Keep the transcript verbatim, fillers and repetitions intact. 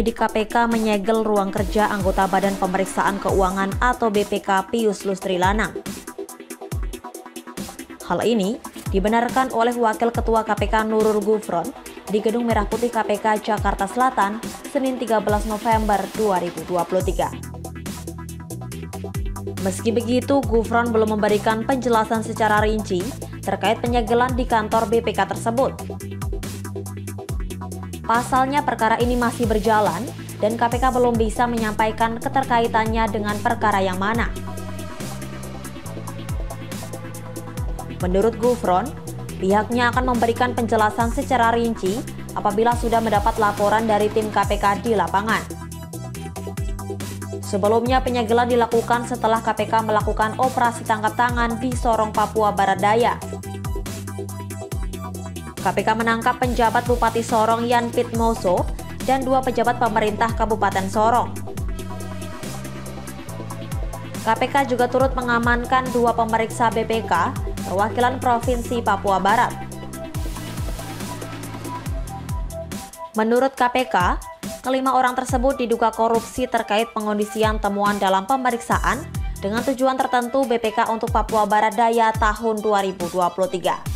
penyidik K P K menyegel ruang kerja anggota Badan Pemeriksaan Keuangan atau B P K Pius Lustri Lanang. Hal ini dibenarkan oleh Wakil Ketua K P K Nurul Gufron di Gedung Merah Putih K P K Jakarta Selatan, Senin tiga belas November dua ribu dua puluh tiga. Meski begitu, Gufron belum memberikan penjelasan secara rinci terkait penyegelan di kantor B P K tersebut. Pasalnya perkara ini masih berjalan dan K P K belum bisa menyampaikan keterkaitannya dengan perkara yang mana. Menurut Gufron, pihaknya akan memberikan penjelasan secara rinci apabila sudah mendapat laporan dari tim K P K di lapangan. Sebelumnya penyegelan dilakukan setelah K P K melakukan operasi tangkap tangan di Sorong, Papua Barat Daya. K P K menangkap penjabat Bupati Sorong Yan Pitmoso dan dua pejabat pemerintah Kabupaten Sorong. K P K juga turut mengamankan dua pemeriksa B P K perwakilan Provinsi Papua Barat. Menurut K P K, kelima orang tersebut diduga korupsi terkait pengondisian temuan dalam pemeriksaan dengan tujuan tertentu B P K untuk Papua Barat Daya tahun dua ribu dua puluh tiga.